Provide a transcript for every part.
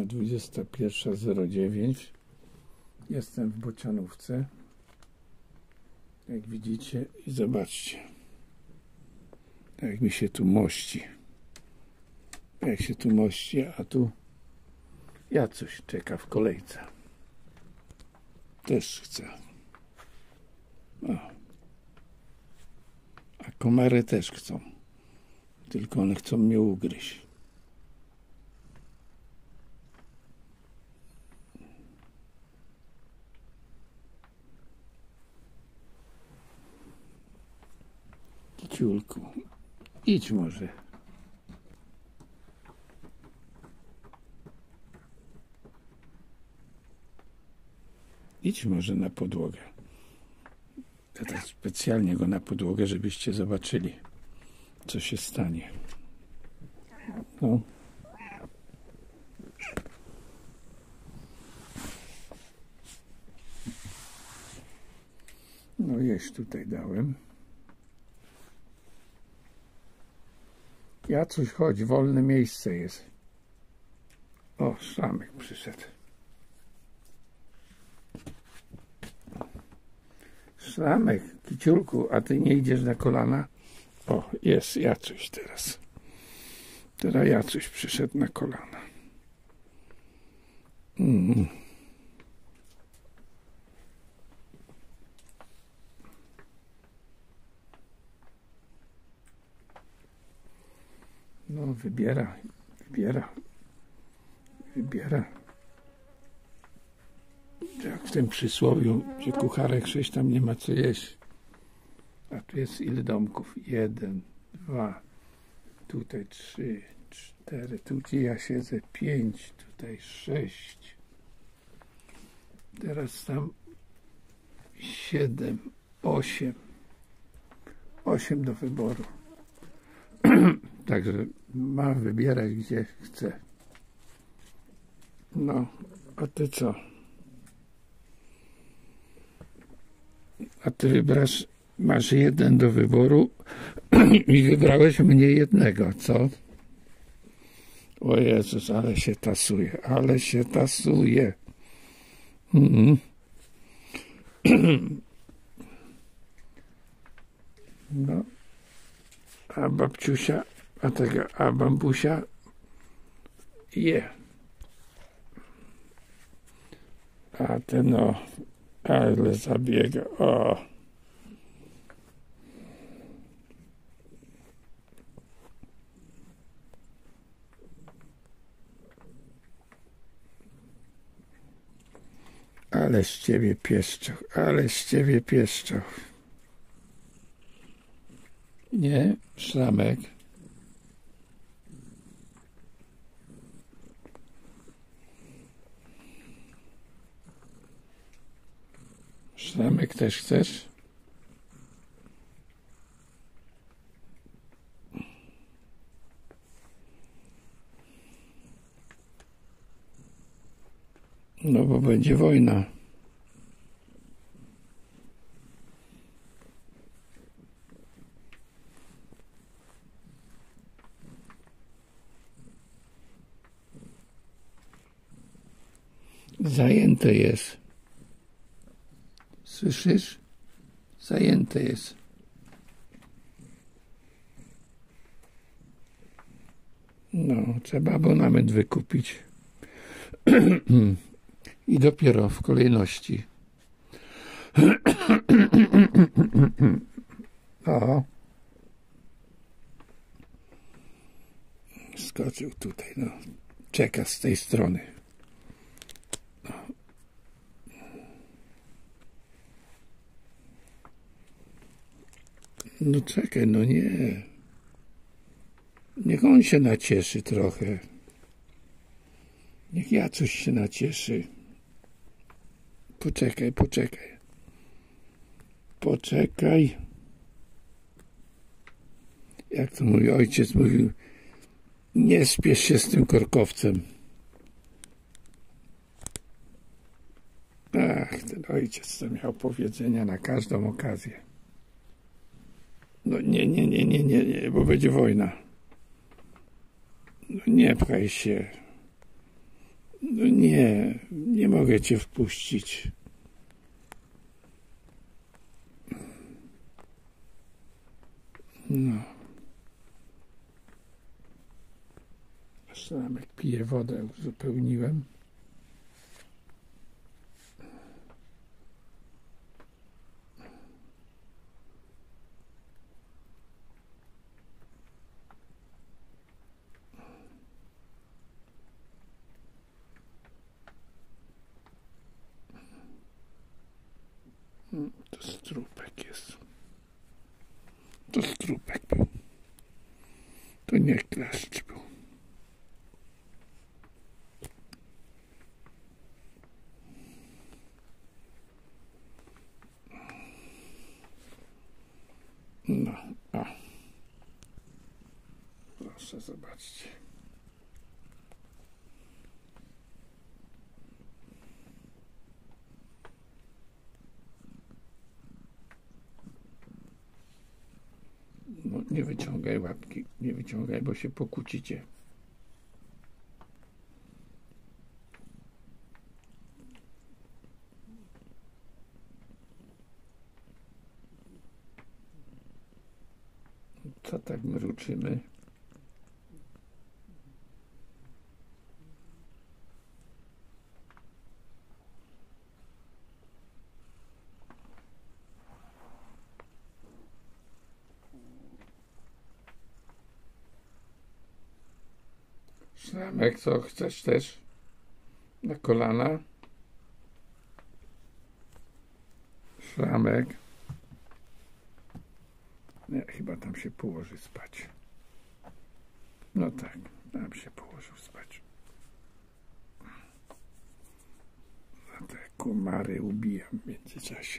21:09. Jestem w Bocianówce, jak widzicie, i zobaczcie, jak mi się tu mości. Jak się tu mości, a tu Jacuś czeka w kolejce. Też chce. O. A komary też chcą. Tylko one chcą mnie ugryźć. Kiciulku, idź może. Idź może na podłogę. Ja tak specjalnie go na podłogę, żebyście zobaczyli, co się stanie. No. No jeść tutaj dałem. Jacuś, chodź, wolne miejsce jest. O, Szlamek przyszedł. Szlamek, kiciulku, a ty nie idziesz na kolana? O, jest Jacuś teraz. Teraz Jacuś przyszedł na kolana. No, wybiera. Jak w tym przysłowiu, że kucharek 6 tam nie ma co jeść. A tu jest ile domków? 1, 2, tutaj 3, 4, tu gdzie ja siedzę 5, tutaj 6. Teraz tam 7, 8. 8 do wyboru. Także ma wybierać gdzie chce. No, a ty co? A ty wybrasz, masz 1 do wyboru i wybrałeś mnie 1, co? O Jezus, ale się tasuje. No, a babciusia, a bambusia je. A ten no, ale zabiega. O. Ale z ciebie pieszczoch. Nie, Szlamek. Szlamek też chcesz? No bo będzie wojna. Zajęte jest. Słyszysz? Zajęte jest. No, trzeba abonament wykupić. I dopiero w kolejności. O. Skoczył tutaj, no. Czeka z tej strony. No czekaj, no nie. Niech on się nacieszy trochę. Niech Jacuś się nacieszy. Poczekaj. Jak to mój ojciec mówił, nie spiesz się z tym korkowcem. Ach, ten ojciec to miał powiedzenia na każdą okazję. No nie, bo będzie wojna. No nie pchaj się. No nie, nie mogę cię wpuścić. No. Zresztą jak piję wodę, uzupełniłem. To strupek jest. To strupek był. To nie klaszcz był. No, o. Proszę, zobaczcie. No, nie wyciągaj łapki, nie wyciągaj, bo się pokłócicie. Co tak mruczymy? Szlamek, co chcesz też? Na kolana? Szlamek. Nie, chyba tam się położy spać. No tak, tam się położył spać. A te komary ubijam w międzyczasie.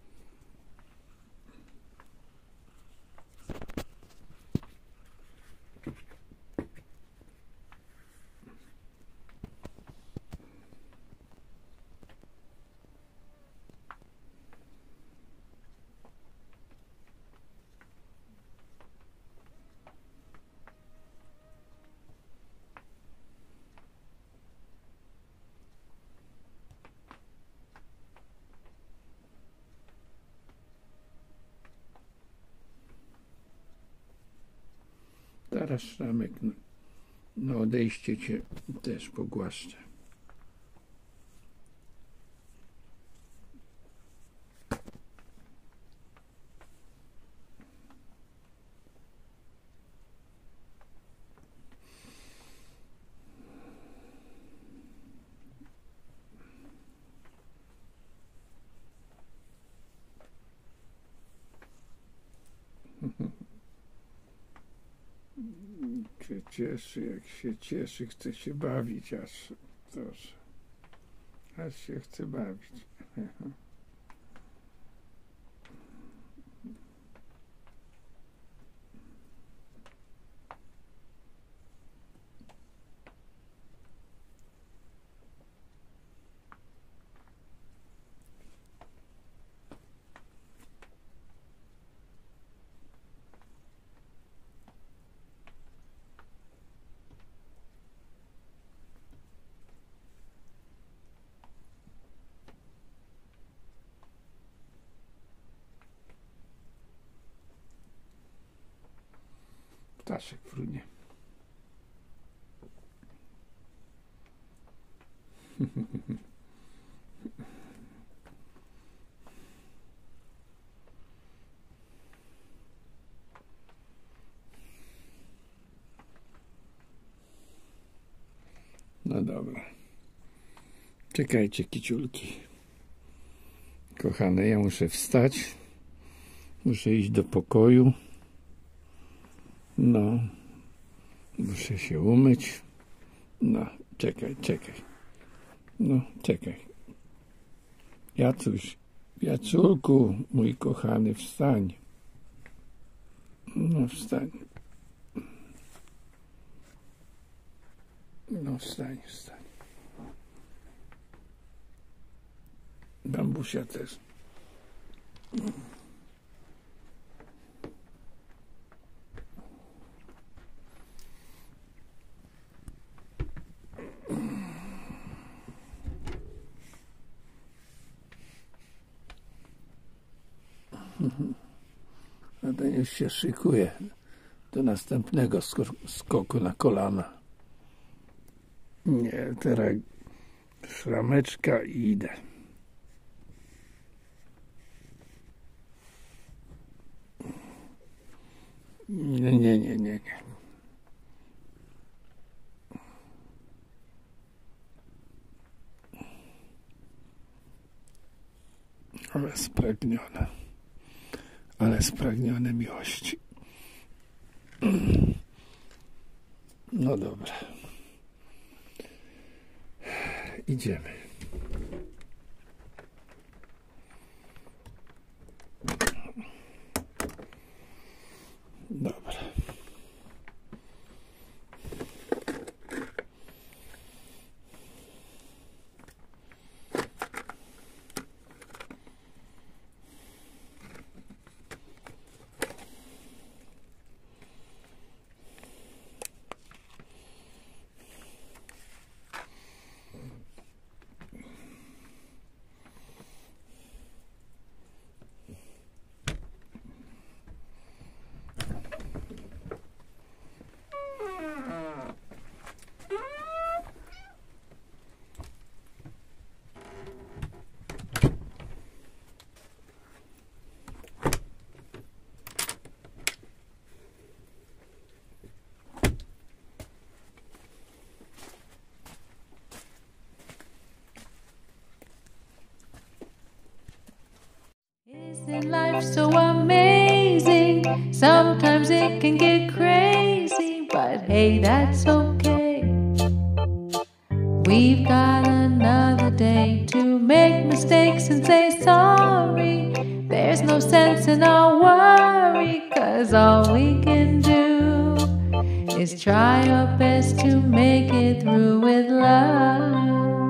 Teraz Szramek, na odejście cię też pogłaszczę. Się cieszy, jak się cieszy, chce się bawić, aż się chce bawić. Ptaszek frunie. No dobra. Czekajcie, kiciulki. Kochane, ja muszę wstać. Muszę iść do pokoju. No. Muszę się umyć. No, czekaj. No, czekaj. Jaculku, mój kochany, wstań. No, wstań. No, wstań. Bambusia też. A ten już się szykuje do następnego skoku na kolana. Nie, teraz szrameczka i idę. Nie. Ale spragnione miłości. No dobra. Idziemy. Dobra. Isn't life so amazing? Sometimes it can get crazy, but hey, that's okay. We've got another day to make mistakes and say sorry. There's no sense in our worry, 'cause all we can do is try our best to make it through with love.